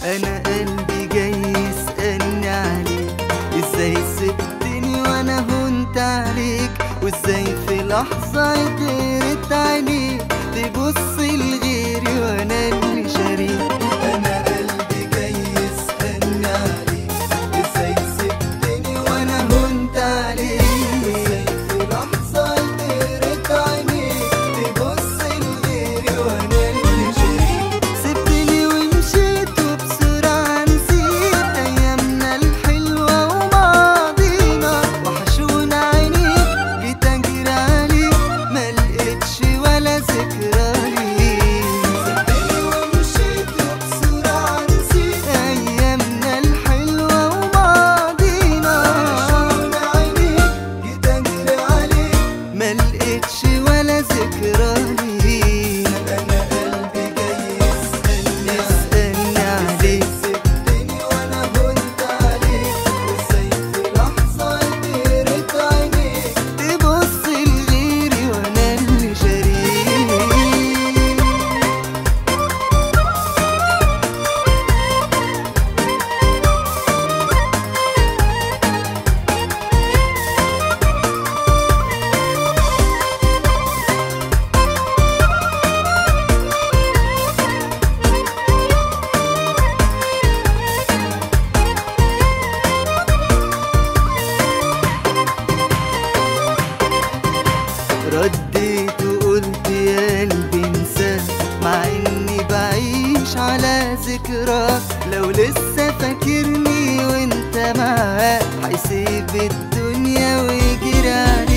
انا قلبي جاي يسألني عليك، ازاي سبتني وانا هنت عليك، وازاي في لحظة قدرت عليك تبص لغيري وانا اللي شريك. انا قلبي جاي يسألني عليك، ازاي سبتني وانا هنت عليك، وازاي في لحظة قدرت عليك تبص لغيري وانا اللي شريك. سبتني ومشيت وبسرعة نسيت ايامنا الحلوة وماضينا، وحشونا عينيك جيت اجري عليك ملقتش ولا ذكرى ليك. سبتني ومشيت وبسرعة نسيت ايامنا الحلوة وماضينا، وحشونا عينيك جيت اجري عليك ملقتش ولا ذكرى ليك. انا قلبي جاي يسألني عليك، سبتني وانا هنت عليك، وازاي في لحظة قدرت عينيك تبص لغيري وانا اللي شريك. رديت وقلت يا قلبي انساك، مع اني بعيش على ذكراك، لو لسه فاكرني وانت معاك هيسيب الدنيا ويجري عليك.